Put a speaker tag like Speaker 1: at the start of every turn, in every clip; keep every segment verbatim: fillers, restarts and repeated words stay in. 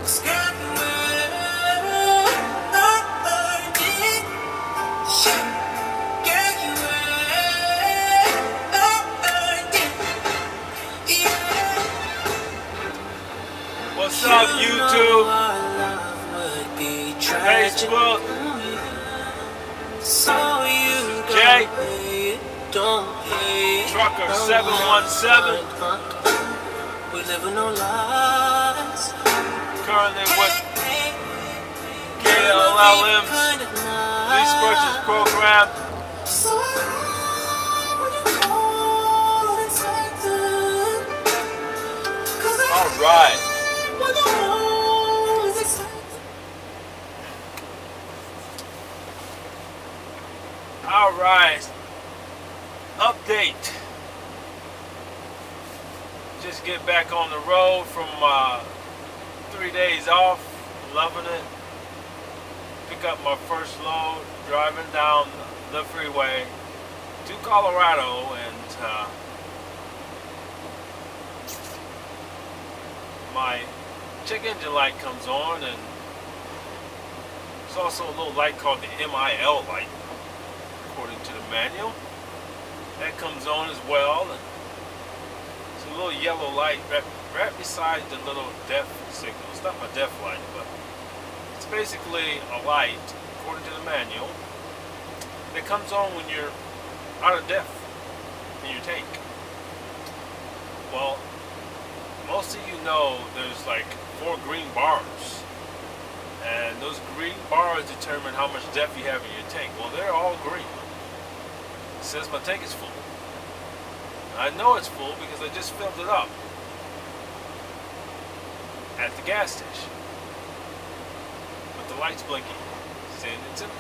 Speaker 1: What's up, YouTube, Facebook, Jay, Trucker seven one seven, currently with K L L M's Lease Purchase Program. All right. All right. Update. Just get back on the road from uh, three days off. Loving it. Pick up my first load. Driving down the freeway to Colorado, and uh, my check engine light comes on, and there's also a little light called the M I L light, according to the manual. That comes on as well, and it's a little yellow light right, right beside the little def signal. It's not my def light, but it's basically a light, according to the manual, that comes on when you're out of def in your tank. Well, most of you know there's like four green bars, and those green bars determine how much def you have in your tank. Well, they're all green. It says my tank is full. I know it's full because I just filled it up at the gas station, but the light's blinking saying it's empty.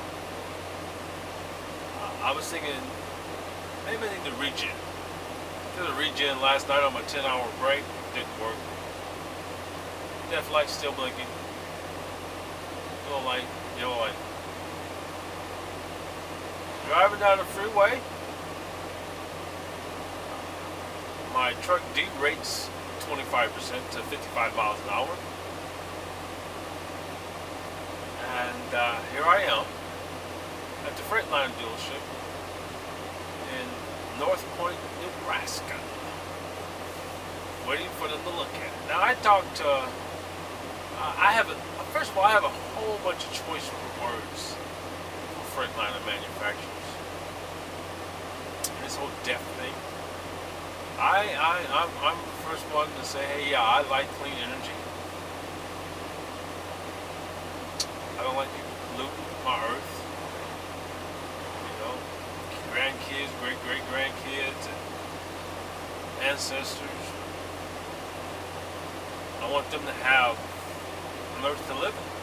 Speaker 1: uh, I was thinking maybe I need to regen. Did a regen last night on my ten hour break. Didn't work. Def light still blinking. Yellow light, yellow light. Driving down the freeway. My truck derates twenty-five percent to fifty-five miles an hour. And uh, here I am at the Freightliner dealership in North Point, Nebraska, waiting for them to look at it. Now I talked to, uh, I have a, first of all, I have a whole bunch of choice words for Freightliner manufacturers. This whole def thing. I, I, I'm, I'm the first one to say, hey, yeah, I like clean energy. I don't like people polluting my earth. You know, grandkids, great great grandkids, and ancestors. I want them to have an earth to live in.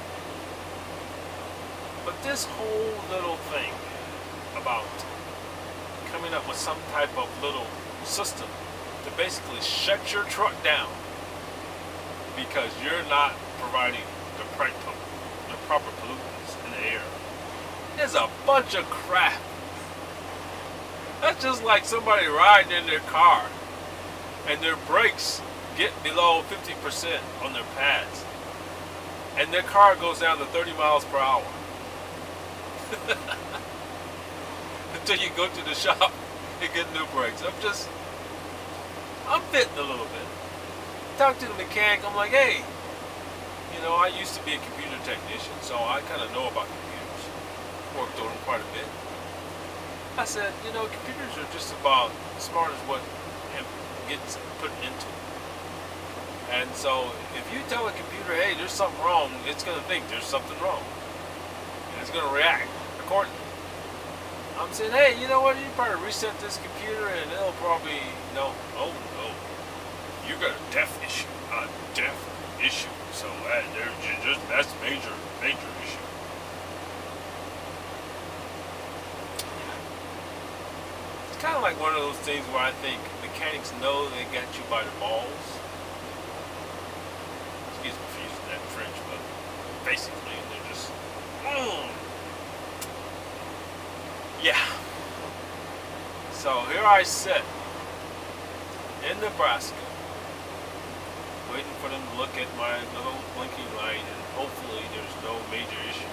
Speaker 1: But this whole little thing about coming up with some type of little system to basically shut your truck down because you're not providing the proper, the proper pollutants in the air is a bunch of crap. That's just like somebody riding in their car and their brakes get below fifty percent on their pads and their car goes down to thirty miles per hour until you go to the shop and get new brakes. I'm just I'm fitting a little bit. Talk to the mechanic, I'm like, hey, you know, I used to be a computer technician, so I kind of know about computers. Worked on them quite a bit. I said, you know, computers are just about as smart as what gets put into them. And so, if you tell a computer, hey, there's something wrong, it's going to think there's something wrong. And it's going to react accordingly. I'm saying, hey, you know what, you probably reset this computer and it'll probably, no, oh no, you got a def issue, a def issue, so that, there's just, that's major, major issue. It's kind of like one of those things where I think mechanics know they got you by the balls. Excuse me for using that French, but basically they're just, mm. Yeah. So here I sit in Nebraska, waiting for them to look at my little blinking light, and hopefully there's no major issue.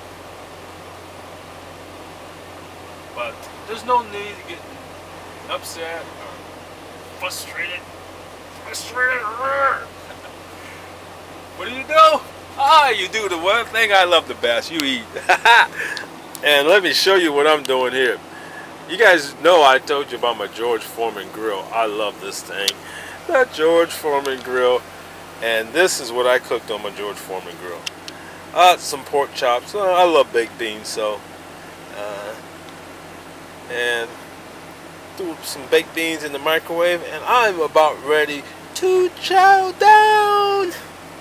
Speaker 1: But there's no need to get upset or frustrated. Frustrated. What do you do? Ah, you do the one thing I love the best. You eat. And let me show you what I'm doing here. You guys know I told you about my George Foreman grill. I love this thing. The George Foreman grill. And this is what I cooked on my George Foreman grill. Uh, some pork chops. Uh, I love baked beans, so. Uh, and threw some baked beans in the microwave. And I'm about ready to chow down.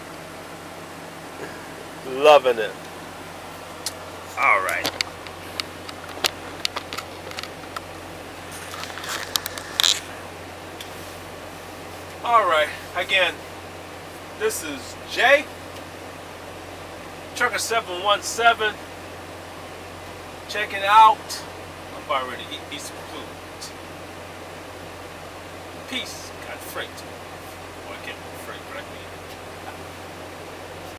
Speaker 1: Loving it. All right. All right. Again, this is Jay, Trucker seven one seven. Check it out. I'm about ready to eat, eat some food. Peace. Got freight. Well, I can't put freight, but I can eat it.